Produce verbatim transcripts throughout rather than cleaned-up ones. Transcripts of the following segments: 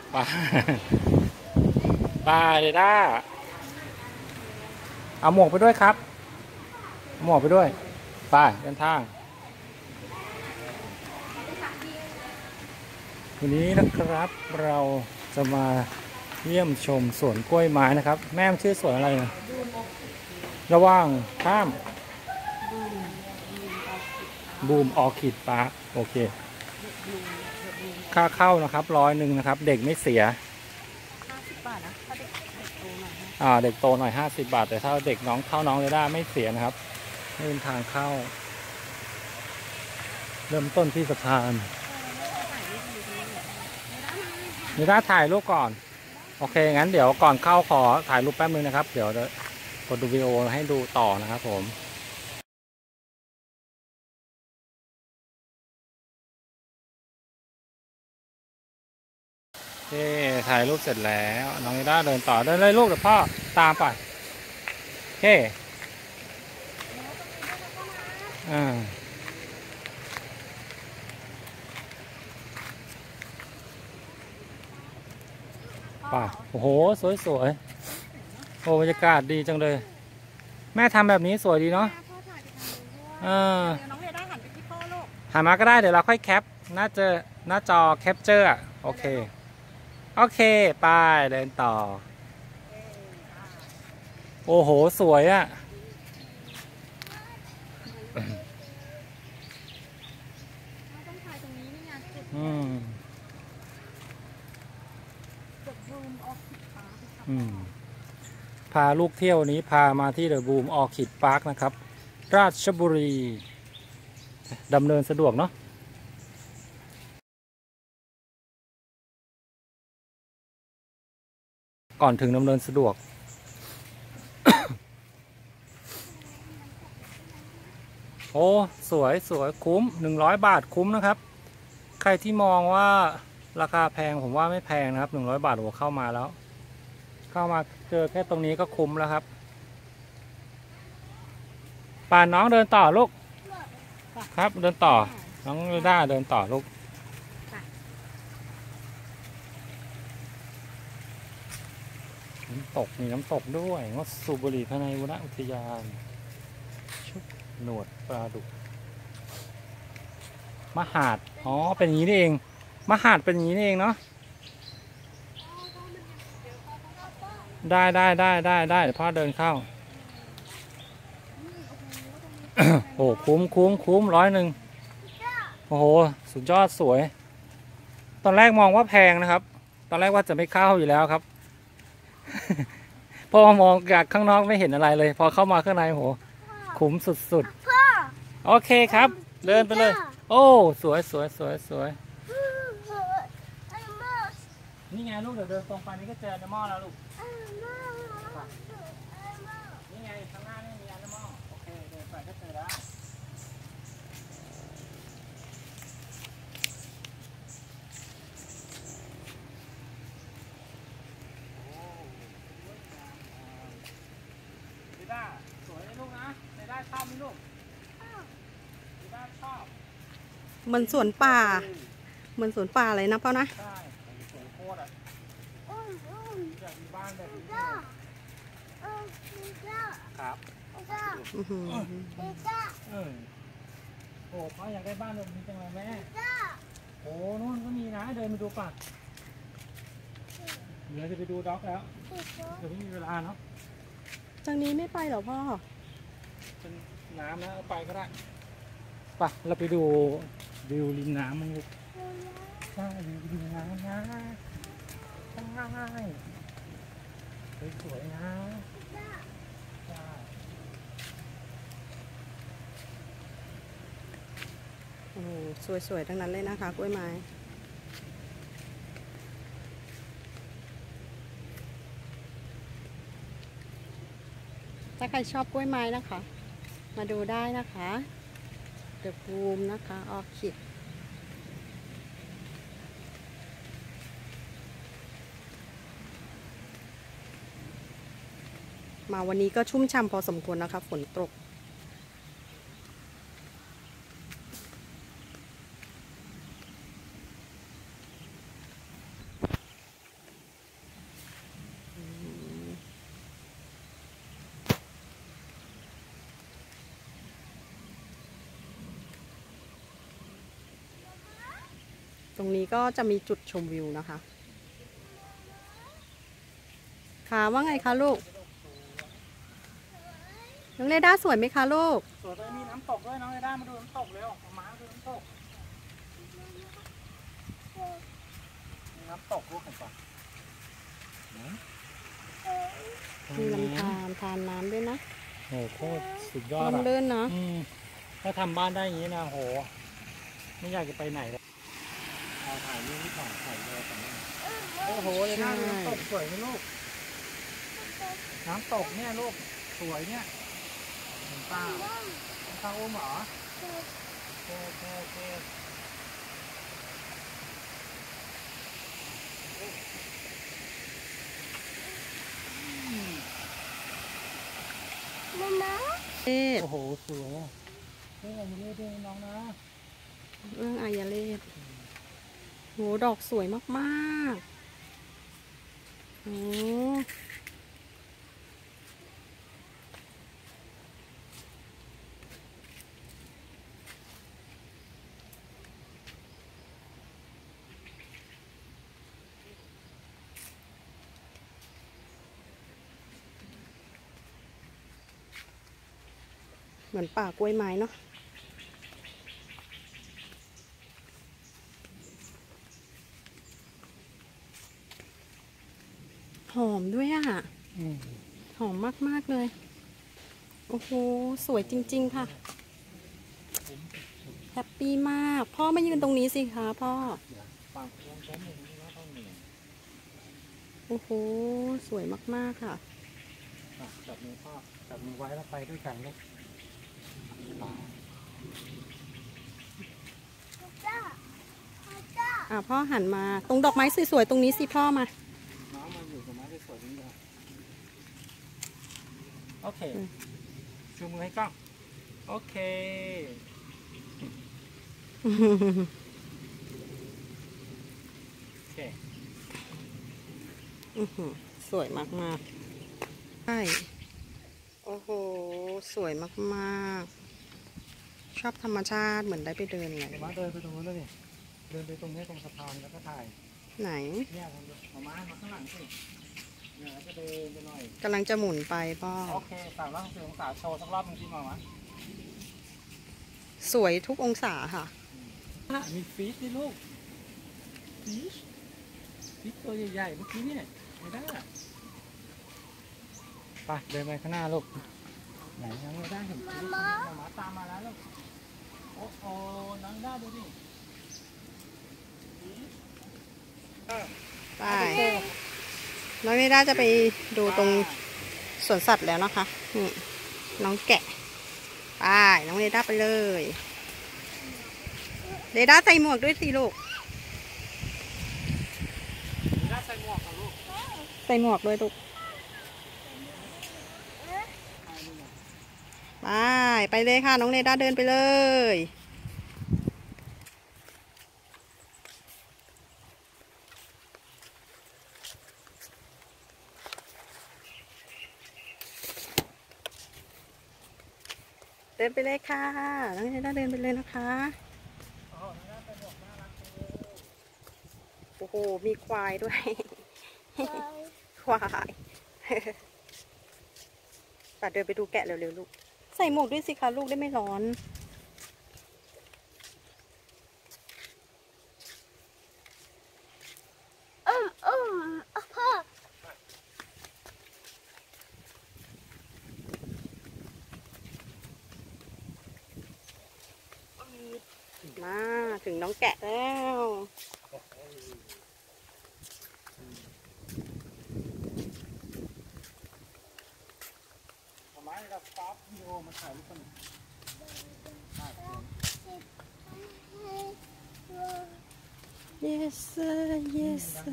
ป้าป้าเดด้าเอาหมวกไปด้วยครับหมวกไปด้วยไปเดินทางวันนี้นะครับเราจะมาเยี่ยมชมสวนกล้วยไม้นะครับแม่ชื่อสวนอะไรนะระว่างข้ามบูมออคิดปาร์คโอเคค่าเข้านะครับร้อยหนึ่งนะครับเด็กไม่เสียห้าสิบบาทนะถ้าเด็กเด็กโตหน่อยอ่าเด็กโตหน่อยห้าสิบบาทแต่ถ้าเด็กน้องเท่าน้องเรด้าไม่เสียนะครับนี่เป็นทางเข้าเริ่มต้นที่สะพานเรด้าถ่ายรูปก่อนโอเคงั้นเดี๋ยวก่อนเข้าขอถ่ายรูปแป๊บนึงนะครับเดี๋ยวกดดูวิดีโอให้ดูต่อนะครับผมโอเคถ่ายรูปเสร็จแล้วน้องเรด้าเดินต่อเดินเลยลูกเดี๋ยวพ่อตามไปโอเคอ่าป่ะโอ้โหสวยๆโอ้บรรยากาศดีจังเลยแม่ทำแบบนี้สวยดีเนาะเออน้องเรด้าหันไปที่พ่อลูกหันมาก็ได้เดี๋ยวเราค่อยแคปหน้าเจอหน้าจอแคปเจอร์โอเคโอเคไปเดินต่อโอ้โหสวยอ่ะต้องถ่ายตรงนี้นี่ไงอืมอืมพาลูกเที่ยวนี้พามาที่เดอะบูมออคิดพาร์คนะครับราชบุรีดำเนินสะดวกเนาะก่อนถึงดำเนินสะดวก โอ้สวยสวยคุ้มหนึ่งร้อยบาทคุ้มนะครับใครที่มองว่าราคาแพงผมว่าไม่แพงนะครับหนึ่งร้อยบาทหัวเข้ามาแล้วเข้ามาเจอแค่ตรงนี้ก็คุ้มแล้วครับป่านน้องเดินต่อลูกครับเดินต่อน้องเรด้าเดินต่อลูกน้ำตกมีน้ำตกด้วยงดสูบบุหรี่ภายในวนอุทยานชุบหนวดปลาดุกมหาดอ๋อเป็นอย่างนี้นี่เองมหาดเป็นอย่างนี้นี่เองเนาะได้ได้ได้ได้ได้เดี๋ยวพ่อเดินเข้า โอ้คุ้มคุ้มคุ้มร้อยหนึ่งโอ้โหสุดยอดสวยตอนแรกมองว่าแพงนะครับตอนแรกว่าจะไม่เข้าอยู่แล้วครับ พอมองจากข้างนอกไม่เห็นอะไรเลยพอเข้ามาข้างในโหคุ้มสุดๆโอเคครับเดินไปเลยโอ้สวยสวยสวยสวยนี่ไงลูกเดี๋ยวเดินตรงไปนี่ก็เจอแอนิมอลแล้วลูกนี่ไงข้างหน้านี่มีแอนิมอลโอเคเดินไปก็เจอแล้วสวยลูกนะในได้ชอบไหมลูกในได้ชอบเหมือนสวนป่าเหมือนสวนป่าเลยนะพ่อนะใช่สวยโคตรอ่ะอยากมีบ้านแบบนี้ครับอือหือเออโอ้พ่ออยากได้บ้านแบบนี้จังเลยแม่โอ้นู่นก็มีนะเดินไปดูป่ะเดี๋ยวจะไปดูด็อกแล้วเดี๋ยวไม่มีเวลาเนาะทางนี้ไม่ไปเหรอพ่อเป็นน้ำนะไปก็ได้ป่ะเราไปดูวิวริมน้ำมั้งลูกใช่วิวริมน้ำนะใช่สวยๆนะใช่โอ้สวยๆทั้งนั้นเลยนะคะกล้วยไม้ถ้าใครชอบกล้วยไม้นะคะมาดูได้นะคะเดอะบูมนะคะออคิดมาวันนี้ก็ชุ่มฉ่ำพอสมควรนะคะฝนตกตรงนี้ก็จะมีจุดชมวิวนะคะค่ะว่าไงคะลูกน้องเรด้าสวยไหมคะลูกสวยเลยมีน้ำตกด้วยน้องเรด้ามาดูน้ำตกเร็วมาดูน้ำตกมีน้ำตกลูกเห็นปะมีลำธารทานน้ำด้วยนะโอ้โหสุดยอดลอ่ะมลื่นเนาะถ้าทำบ้านได้อย่างนี้นะโหไม่อยากจะไปไหนเลยเอาถ่ายรูปที่ถ่ายถ่ายเลยกันโอ้โหเลยนะน้ำตกสวยไหมลูกน้ำตกเนี่ยลูกสวยเนี่ยเห็นป้าเห็นป้าอุ้มเหรอโอเคโอเคโอ้โหสวยเรื่องอะไรเรื่อยๆน้องนะเรื่องอายาเลศโหดอกสวยมากๆโอ้เหมือนป่ากล้วยไม้เนาะหอมด้วยอ่ะหอมมากๆเลยโอ้โหสวยจริงๆค่ะแฮปปี้มากพ่อมายืนตรงนี้สิคะพ่อโอ้โหสวยมากๆค่ะจับมือพ่อจับมือไว้แล้วไปด้วยกันเลยอ่ะพ่อหันมาตรงดอกไม้สวยๆตรงนี้สิพ่อมาน้องมาอยู่ตรงไม้สวยๆตรงนี้โอเคชูมือให้กล้องโอเคโอเคสวยมากๆใช่โอ้โหสวยมากๆชอบธรรมชาติเหมือนได้ไปเดินเลยมาเดินไปตรงนู้นเลยเดินไปตรงนี้ตรงสะพานแล้วก็ถ่ายไหนเนี่ยมามามาข้างหลังสิเนี่ยแล้วก็เดินไปหน่อยกำลังจะหมุนไปพ่อโอเคสามร้อยหกสิบองศาโชว์สักรอบหนึ่งที่มามะสวยทุกองศาค่ะมีฟิชดิลูกฟิชฟิชตัวใหญ่ๆเมื่อกี้เนี่ยไม่ได้ไปเดินไปข้างหน้าลูกไหนยังไม่ได้เห็นฟิชมามาตามมาแล้วลูกโอ้โหน้องได้ดูดิไปน้องเรด้าจะไปดูตรงสวนสัตว์แล้วนะคะนี่น้องแกะไปน้องเรด้าไปเลยเรด้าใส่หมวกด้วยสิลูกเรด้าใส่หมวกค่ะลูกใส่หมวกเลยลูกไปไปเลยค่ะน้องเรด้าเดินไปเลยเดินไปเลยค่ะน้องเรด้าเดินไปเลยนะคะโอ้โหมีควายด้วยควายป่ะเดินไปดูแกะเร็วๆลูกใส่หมวกด้วยสิคะลูกได้ไม่ร้อนอืมอืมพ่อมาถึงน้องแกะแล้วทำไมเราสต็อปวิดีโอมาถ่ายรูปกัน yes sir yes sir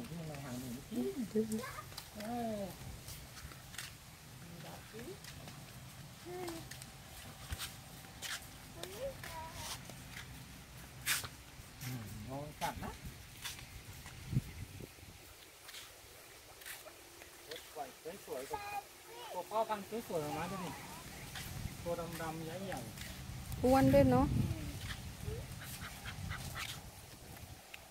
ลองกัดนะสวยๆตัวพ่อพันธุ์สวยๆออกมาดูดิตัวดำๆใหญ่อ้วนด้วยเนาะ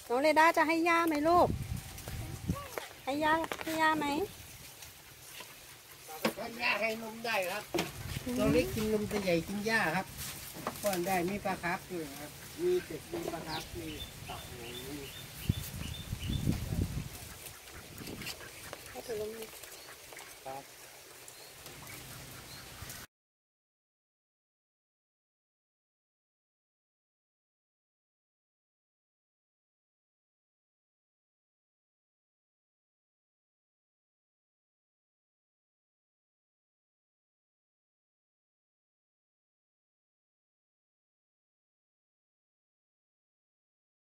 น้องเรด้าจะให้ย่าไหมลูก ให้ย่าให้ย่าไหมให้หญ้าให้นมได้ครับตัวเล็กกินนมตัวใหญ่กินหญ้าครับป้อนได้มีปลาคาร์ฟด้วยครับมีเจ็ดมีปลาคาร์ฟมีตับหมูมีให้ถือลมครับ